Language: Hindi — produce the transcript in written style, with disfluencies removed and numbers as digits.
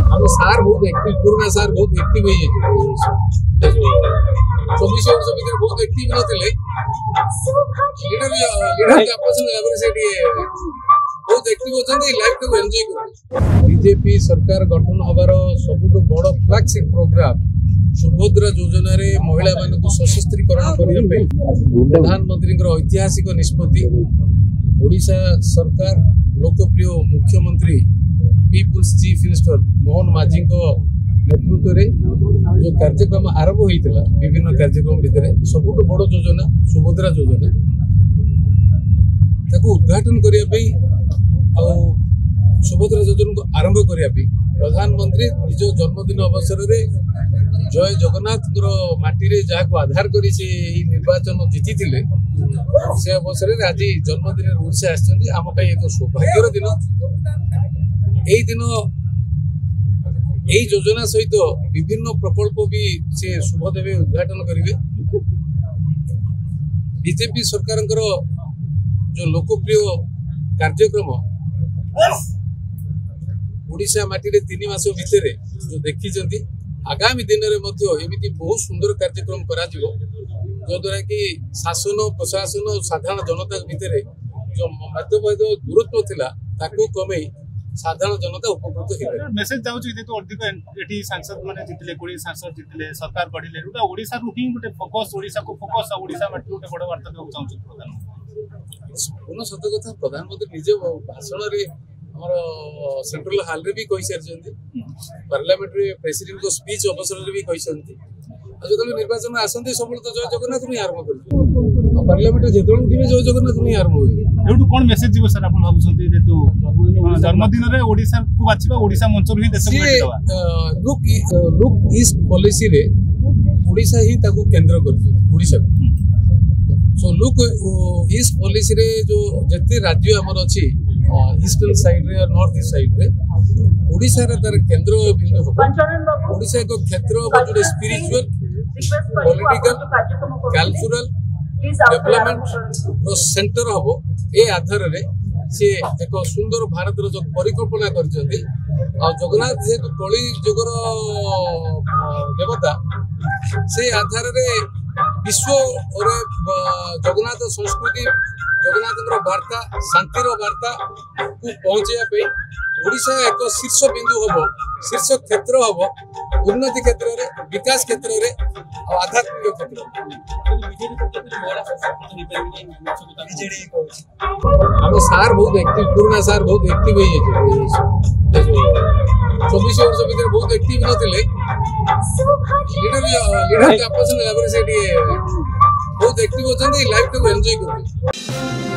हम सार बहुत एक्टिव पुराना सार बहुत एक्टिव है 24 वर्ष भीतर बहुत एक्टिव नथिले लीडर के आपस में एवरीसिटी बहुत एक्टिव होचंदी लाइफ को एंजॉय करते बीजेपी सरकार गठन होबार सबुठु बड़ फ्लैगशिप प्रोग्राम सुभद्रा योजना रे महिला मानक सशस्त्रीकरण करने प्रधानमंत्री ऐतिहासिक निष्पत्ति ओडिशा सरकार लोकप्रिय मुख्यमंत्री पीपुल्स चीफ मिनिस्टर मोहन माझी नेतृत्व रे जो कार्यक्रम आरंभ होता विभिन्न कार्यक्रम भितर सबुठ बड़ योजना सुभद्रा योजना उद्घाटन करने सुभद्रा योजना को आरंभ करने प्रधानमंत्री निज जन्मदिन अवसर में जय जगन्नाथ माटी रे जहाँ को आधार कर निर्वाचन जीति से अवसर में आज जन्मदिन ओडिशा आम एक सौभाग्यर दिन यही योजना सहित विभिन्न प्रकल्प भी से शुभदेव उद्घाटन करेंगे बीजेपी सरकार जो लोकप्रिय कार्यक्रम ओडिशा माटी रे 3 मास भितर जो देखी आगामी दिन में एमती बहुत सुंदर कार्यक्रम करा जो द्वारा कि शासन प्रशासन और साधारण जनता भितर जो मतभेद दूरत्व थिला ताकू कमे साधारण जनता उपकृत हो मेसेज जाउची जे तो अधिक एठी सांसद माने जितले कोडी सांसद जितले सरकार बढ़िले रुटा ओडिसा रु ही गोटे फोकस ओडिसा को फोकस ओडिसा माटी गोटे बड़ वार्ता देउ चाहू प्रधानमंत्री पूर्ण सत्य कथा प्रधानमंत्री निजे भाषण रे हमर सेंट्रल हॉल रे भी कहि सरजंती पार्लियामेंट्री प्रेसिडेंट को स्पीच अवसर रे भी कहि सरजंती जो निर्वाचन आसंती सब तो जय जगन्नाथ नु आरंभ कर पार्लियामेंट जेतों टीवी जय जगन्नाथ नु आरंभ होई एठु कोन मेसेज जीव सर आपण भाबुछंती जे तो जन्मदिन रे ओडिसा को बाछिबा ओडिसा मंच हि देश को देवा लुक ईस्ट पॉलिसी रे ओडिसा ही ताको केंद्र कर ओडिसा सो लुक ईस्ट पॉलिसी रे जो जते राज्य हमर अछि ईस्टर्न साइड रे और नॉर्थ ईस्ट साइड रे ओडिसा रे तार केंद्र बिंदु हो ओडिसा एक क्षेत्र जो स्पिरिचुअल पॉलिटिकल कल्चरल डेवलपमेंट रो सेंटर हबो ए आधार रे से एक सुंदर भारत रो जो परिकल्पना करजंती आ जगन्नाथ जे कली जुगर देवता से आधार रे विश्व और जगन्नाथ संस्कृति जगन्नाथ वार्ता शांतिर वार्ता को पहुंचे ओडिशा एक शीर्ष बिंदु हम शीर्ष क्षेत्र हम उन्नति क्षेत्र रे विकास क्षेत्र रे आध्यात्मिक क्षेत्र हम सार बहुत एक्टिव पुराना सार बहुत एक्टिव है 24 वर्ष भीतर बहुत एक्टिव नथिले लीडर के आपस में एवरीसिटी बहुत एक्टिव होचंदी लाइफ को एंजॉय करते